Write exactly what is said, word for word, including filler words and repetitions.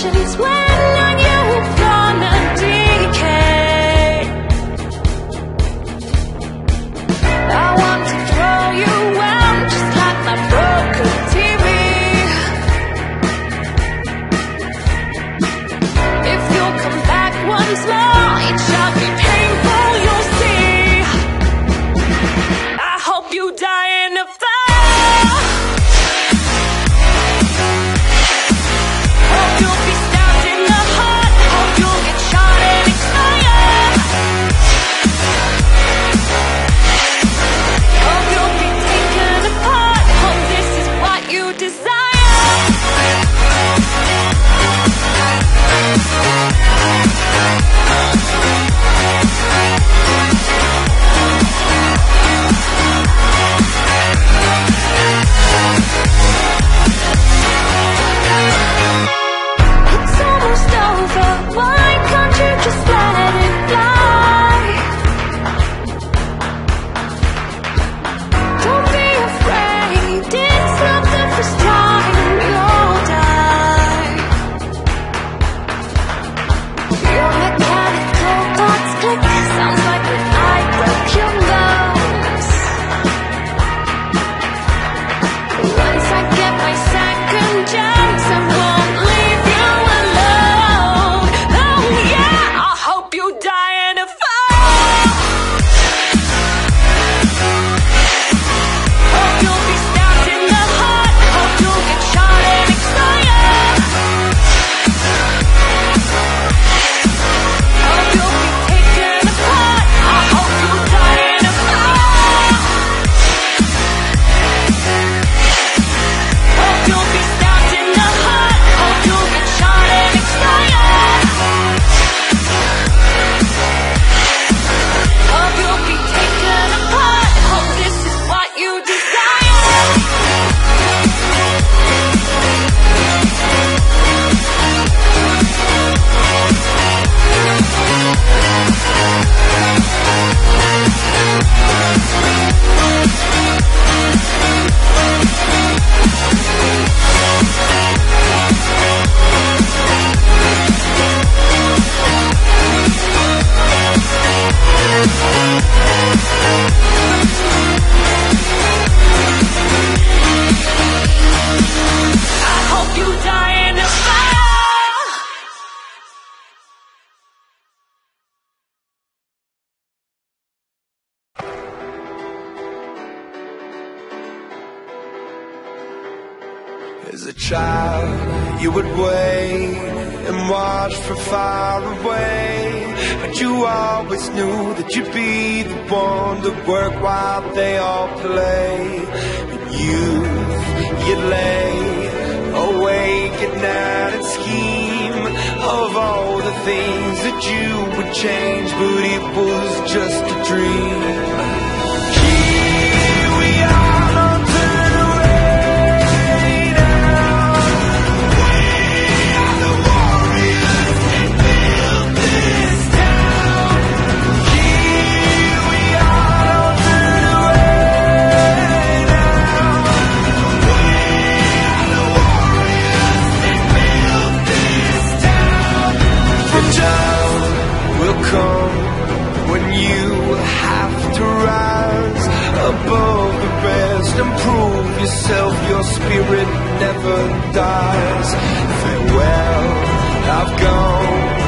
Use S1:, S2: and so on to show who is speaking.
S1: patience when are you gonna decay? I want to throw you out just like my broken T V. If you'll come back once more, it shall be painful, you'll see. I hope you die in a fire. Hope you'll be stabbed in the heart. Hope you'll get shot and expire. Hope you'll be taken apart. Hope this is what you desire. It's almost over. Why can't you just let it fly? Don't be afraid. It's not the first time you'll die. Your mechanical thoughts click. Sounds like when I broke your nose. Once I get my second chance, I won't leave you alone. Oh yeah, I hope you die in a fire. Hope you'll be stabbed in the heart. Hope you'll get shot and expire. Hope you'll be taken apart. I hope you die in a fire. Hope you'll be stabbed in the heart. Hope you'll get shot and expire. Hope you'll be taken apart. Hope this is what you desire. I hope you die in a fire.
S2: As a child, you would wait and watch from far away, but you always knew that you'd be the one to work while they all play. In youth, you'd lay awake at night and scheme of all the things that you would change, but it was just a dream. Here we are, don't turn away now. We are the warriors that built this town. Here we are, don't turn away now. We are the warriors that built this town. The time will come when you have to rise above the rest and prove yourself. Your spirit never dies. Farewell, I've gone.